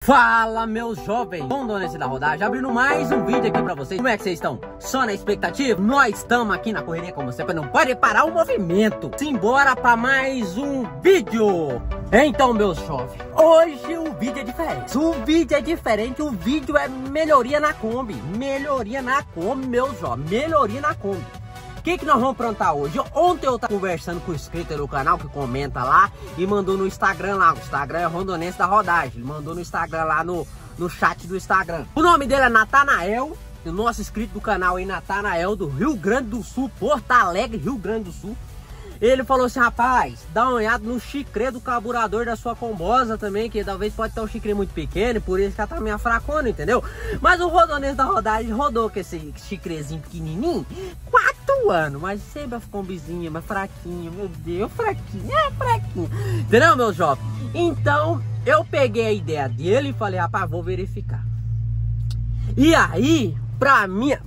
Fala, meus jovens, Rondonense da Rodagem, abrindo mais um vídeo aqui pra vocês. Como é que vocês estão? Só na expectativa? Nós estamos aqui na correria como sempre, não pode parar o movimento. Simbora pra mais um vídeo. Então, meus jovens, hoje o vídeo é diferente. O vídeo é melhoria na Kombi. Melhoria na Kombi, meus jovens, melhoria na Kombi. O que nós vamos aprontar hoje? Ontem eu estava conversando com o inscrito do canal que comenta lá e mandou no Instagram lá. O Instagram é Rondonense da Rodagem. Ele mandou no Instagram lá no chat do Instagram. O nome dele é Natanael. O nosso inscrito do canal aí, Natanael, do Rio Grande do Sul, Porto Alegre, Rio Grande do Sul. Ele falou assim: rapaz, dá uma olhada no chicre do carburador da sua combosa também, que talvez pode ter um chicre muito pequeno, por isso que ela tá meio fracona, entendeu? Mas o Rondonense da Rodagem rodou com esse chicrezinho pequenininho 4 anos, mas sempre a combizinha, mas fraquinho, meu Deus, fraquinho, entendeu, meu jovem? Então eu peguei a ideia dele e falei: rapaz, vou verificar. E aí, pra minha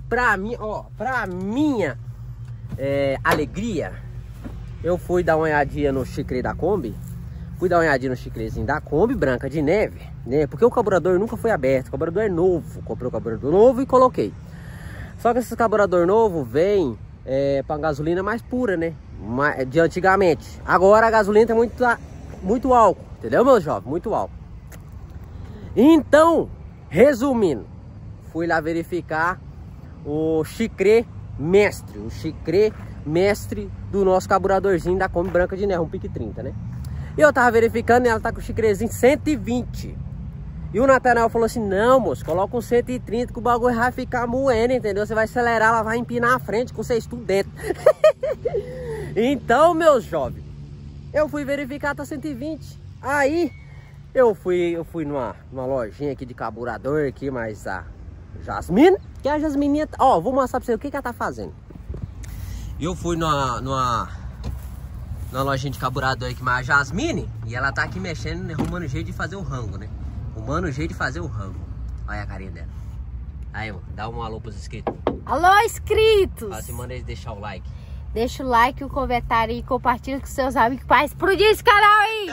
alegria, eu fui dar uma olhadinha no chicre da Kombi. Fui dar uma olhadinha no chicrezinho da Kombi Branca de Neve, né? Porque o carburador nunca foi aberto, o carburador é novo. Comprei o carburador novo e coloquei. Só que esse carburador novo vem pra gasolina mais pura, né? De antigamente. Agora a gasolina tem muito álcool, entendeu, meu jovem? Muito álcool. Então, resumindo, fui lá verificar o chicre mestre. O chicre mestre do nosso carburadorzinho da Kombi Branca de Neve, um pique 30, né? E eu tava verificando e ela tá com o chicrezinho 120. E o Natanael falou assim: não, moço, coloca um 130 que o bagulho vai ficar moendo, entendeu? Você vai acelerar, ela vai empinar a frente com vocês tudo dentro. Então, meus jovens, eu fui verificar, tá 120. Aí eu fui numa lojinha aqui de carburador aqui, mas a Jasmine, que a Jasmininha, ó, vou mostrar pra você o que ela tá fazendo. Eu fui numa lojinha de carburador aqui, mas a Jasmine, e ela tá aqui mexendo, arrumando jeito de fazer o rango, né? Arrumando jeito de fazer o rango. Olha a carinha dela. Aí, mano, dá um alô pros inscritos. Alô, inscritos! Fala assim, manda eles deixar o like. Deixa o like, o comentário e compartilha com seus amigos pra explodir esse canal aí!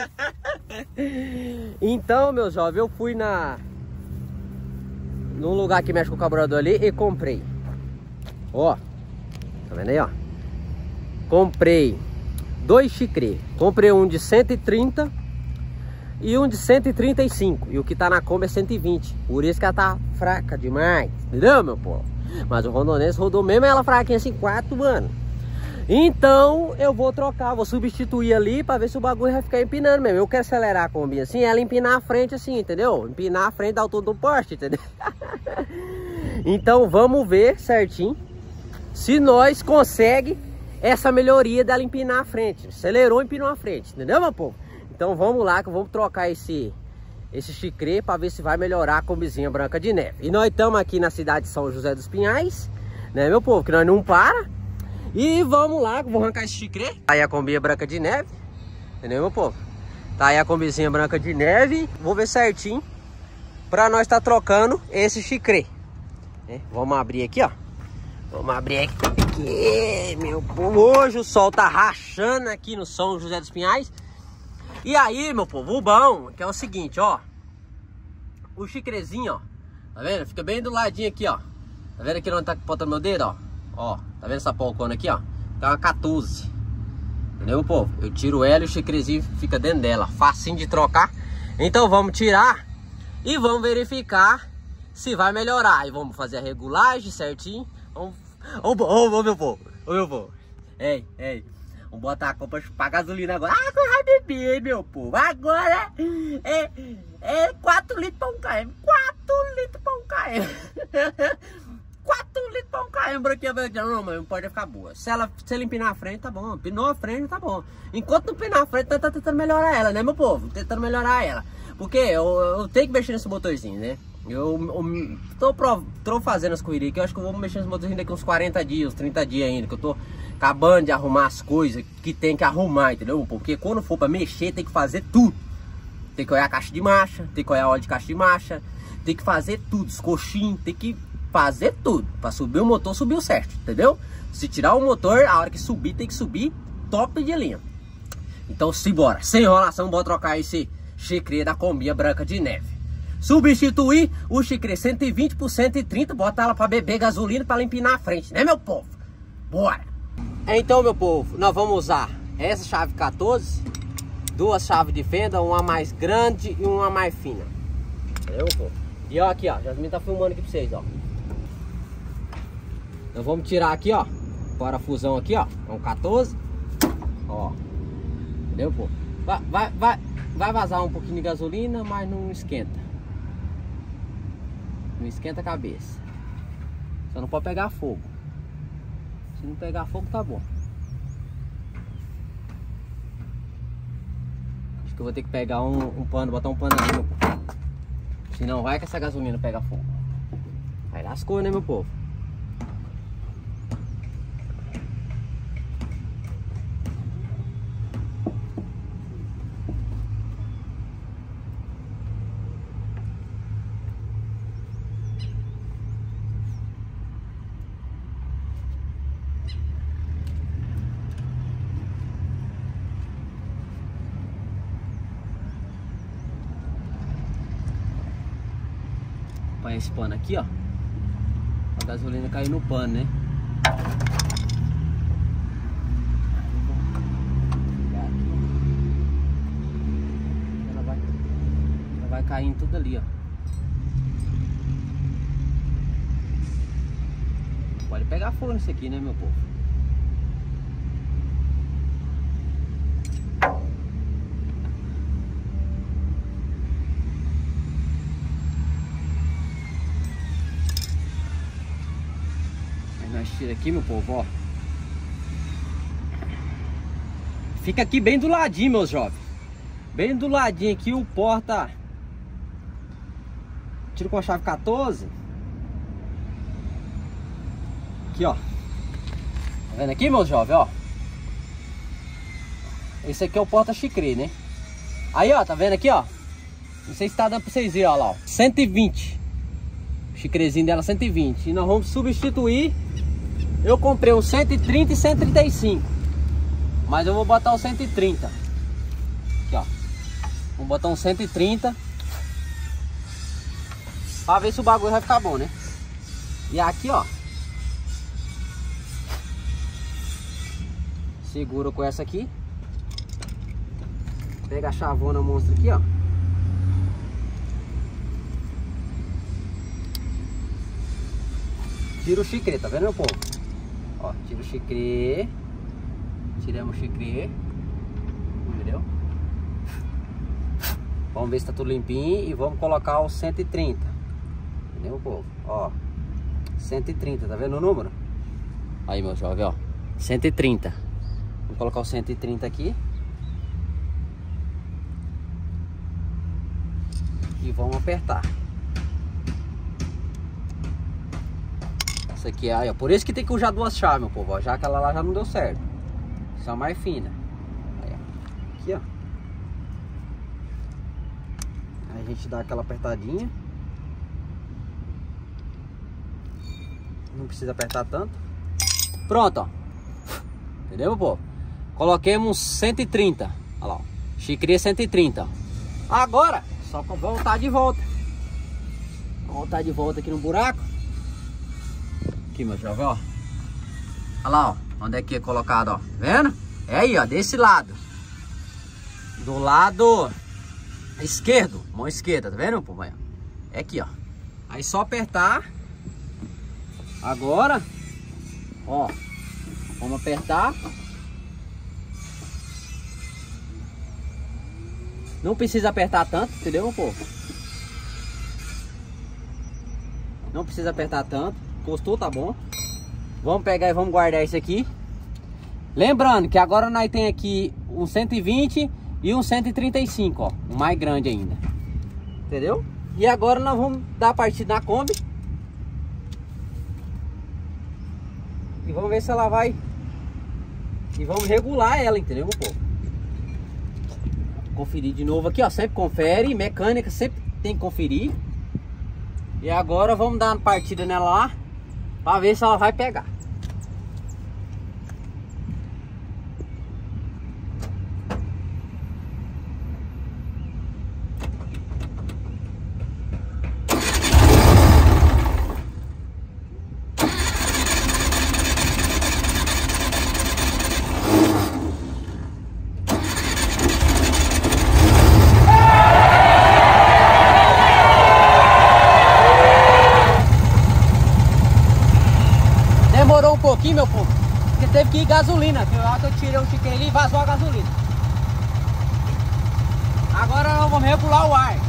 Então, meus jovens, eu fui num lugar que mexe com o carburador ali e comprei. Ó, tá vendo aí, ó? Comprei 2 chicre. Comprei um de 130 e um de 135. E o que tá na Kombi é 120. Por isso que ela tá fraca demais. Entendeu, meu povo? Mas o Rondonense rodou mesmo ela fraquinha assim 4 anos. Então eu vou trocar, vou substituir ali pra ver se o bagulho vai ficar empinando mesmo. Eu quero acelerar a Kombi assim, ela empinar a frente assim, entendeu? Empinar a frente da altura do poste, entendeu? Então vamos ver certinho se nós conseguimos essa melhoria dela empinar a frente. Acelerou, empinou a frente, entendeu, meu povo? Então vamos lá que vamos trocar esse chicre para ver se vai melhorar a Kombizinha Branca de Neve. E nós estamos aqui na cidade de São José dos Pinhais, né, meu povo? Que nós não para. E vamos lá, vou arrancar esse chicre. Tá aí a Kombi Branca de Neve, entendeu, meu povo? Tá aí a Kombizinha Branca de Neve. Vou ver certinho para nós estar trocando esse chicre, né? Vamos abrir aqui, ó. Vamos abrir aqui, meu povo. Hoje o sol tá rachando aqui no São José dos Pinhais. E aí, meu povo, o bom que é o seguinte, ó. O chicrezinho, ó. Tá vendo? Fica bem do ladinho aqui, ó. Tá vendo aqui onde tá botando meu dedo, ó? Ó, tá vendo essa polcona aqui, ó? Tá uma 14. Entendeu, meu povo? Eu tiro ela e o chicrezinho fica dentro dela. Facinho de trocar. Então vamos tirar e vamos verificar se vai melhorar. E vamos fazer a regulagem certinho. Ô, meu povo. Ei. Vamos botar a compra pra gasolina agora. Agora vai beber, meu povo. Agora é 4 litros pra 1 km. 4 litros pra 1 km. 4 litros pra 1 km. Branquinha, não, mas não pode ficar boa. Se ele empinar a frente, tá bom. Empinou a frente, tá bom. Enquanto não empinar a frente, tá tentando melhorar ela, né, meu povo? Tentando melhorar ela. Porque eu tenho que mexer nesse motorzinho, né? Eu tô fazendo as correrias aqui. Eu acho que eu vou mexer nesse motorzinho daqui uns 40 dias, uns 30 dias ainda. Que eu tô acabando de arrumar as coisas que tem que arrumar, entendeu? Porque quando for pra mexer, tem que fazer tudo. Tem que olhar a caixa de marcha, tem que olhar a óleo de caixa de marcha, tem que fazer tudo, os coxinhos, tem que fazer tudo. Pra subir o motor, subiu certo, entendeu? Se tirar o motor, a hora que subir, tem que subir top de linha. Então simbora, sem enrolação, bora trocar esse chicre da Kombi Branca de Neve. substituir o Xicre 120 por 130, botar ela para beber gasolina para ela empinar a frente, né, meu povo? Bora! Então, meu povo, nós vamos usar essa chave 14, duas chaves de fenda, uma mais grande e uma mais fina. Entendeu, meu povo? E ó, aqui, ó, Jasmine tá filmando aqui pra vocês, ó. Nós vamos tirar aqui, ó, parafusão aqui, ó, é um 14, ó. Entendeu, povo? Vai vazar um pouquinho de gasolina, mas não esquenta. Não esquenta a cabeça. Só não pode pegar fogo. Se não pegar fogo, tá bom. Acho que eu vou ter que pegar um pano, botar um pano ali, meu povo. Senão vai que essa gasolina pega fogo. Aí lascou, né, meu povo? Põe esse pano aqui, ó. A gasolina cair no pano, né? Ela vai caindo tudo ali, ó. Pode pegar fogo nisso aqui, né, meu povo? Nós tira aqui, meu povo, ó. Fica aqui bem do ladinho, meus jovens. Bem do ladinho aqui o porta. Tiro com a chave 14. Aqui, ó. Tá vendo aqui, meus jovens, ó? Esse aqui é o porta Xicre, né? Aí, ó, tá vendo aqui, ó? Não sei se tá dando pra vocês verem, ó lá, ó. 120. O Xicrezinho dela 120. E nós vamos substituir. Eu comprei um 130 e 135, mas eu vou botar o 130. Aqui, ó. Vamos botar um 130 pra ver se o bagulho vai ficar bom, né? E aqui, ó, segura com essa aqui. Pega a chavona monstro aqui, ó. Tira o Xicre, tá vendo, meu povo? Ó, tira o Xicre. Tiramos o Xicre. Entendeu? Vamos ver se tá tudo limpinho. E vamos colocar o 130. Entendeu, povo? Ó, 130, tá vendo o número? Aí, meu jovem, ó, 130. Vamos colocar o 130 aqui. E vamos apertar. Isso aqui é, aí, ó, por isso que tem que usar duas chaves, meu povo, ó, já que aquela lá já não deu certo. Só mais fina. Aí, ó. Aqui, ó. Aí a gente dá aquela apertadinha. Não precisa apertar tanto. Pronto, ó. Entendeu, meu povo? Coloquemos 130. Olha lá, ó. Xicre 130, ó. Agora, só pra voltar de volta. Vou voltar de volta aqui no buraco. Aqui, meu jovem, ó. Olha lá, ó. Onde é que é colocado, ó. Vendo? É aí, ó. Desse lado. Do lado esquerdo. Mão esquerda, tá vendo, povo? É aqui, ó. Aí só apertar. Agora, ó. Vamos apertar. Não precisa apertar tanto, entendeu, meu povo? Não precisa apertar tanto. Gostou, tá bom? Vamos pegar e vamos guardar isso aqui. Lembrando que agora nós tem aqui um 120 e um 135, ó. Um mais grande ainda. Entendeu? E agora nós vamos dar a partida na Kombi. E vamos ver se ela vai. E vamos regular ela, entendeu, meu povo? Conferir de novo aqui, ó. Sempre confere. Mecânica sempre tem que conferir. E agora vamos dar uma partida nela lá. Pra ver se ela vai pegar. meu povo. Porque teve que ir gasolina. Que eu tirei o chiqueiro ali e vazou a gasolina. Agora nós vamos regular o ar.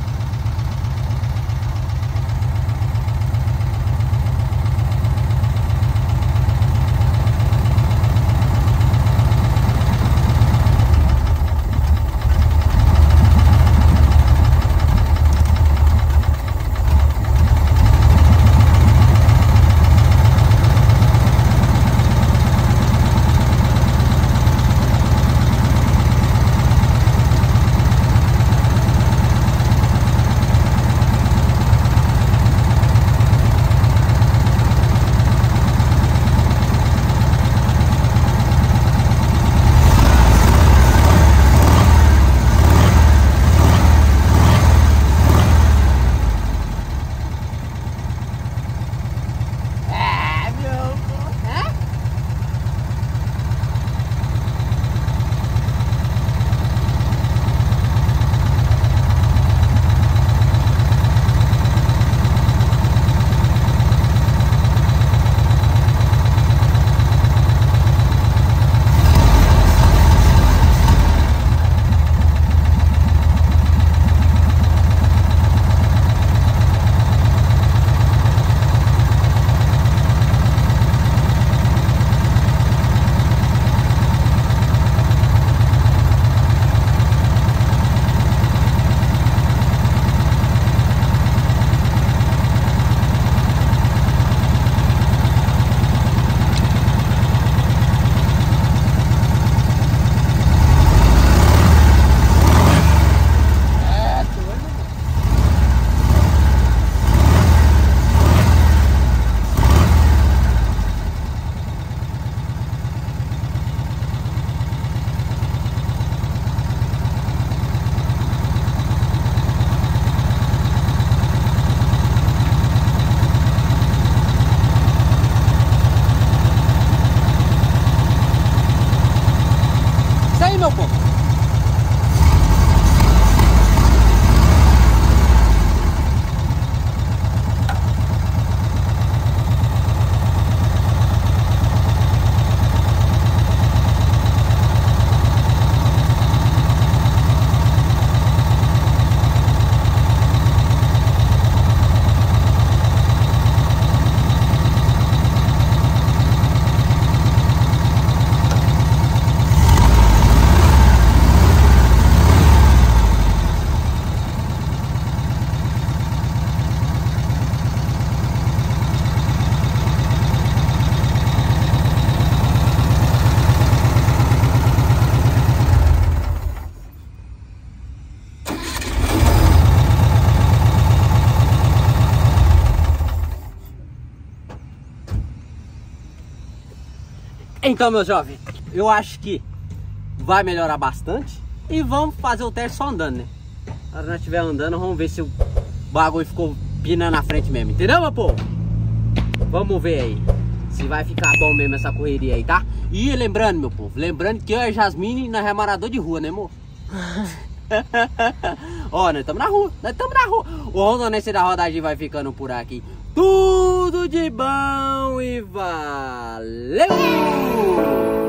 Meu povo. Então, meu jovem, eu acho que vai melhorar bastante. E vamos fazer o teste só andando, né? Quando nós estiver andando, vamos ver se o bagulho ficou pinando na frente mesmo. Entendeu, meu povo? Vamos ver aí se vai ficar bom mesmo essa correria aí, tá? E lembrando, meu povo, lembrando que eu e a Jasmine, nós é morador de rua, né, amor? Ó, nós estamos na rua, O Rondonense da Rodagem vai ficando por aqui. Tudo de bom e valeu!